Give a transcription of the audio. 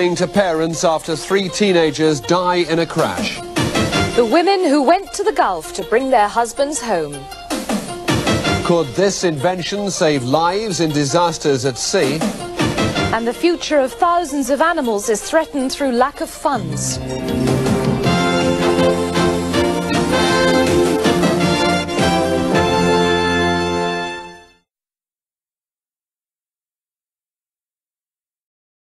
warning to parents after 3 teenagers die in a crash. The women who went to the Gulf to bring their husbands home. Could this invention save lives in disasters at sea? And the future of thousands of animals is threatened through lack of funds.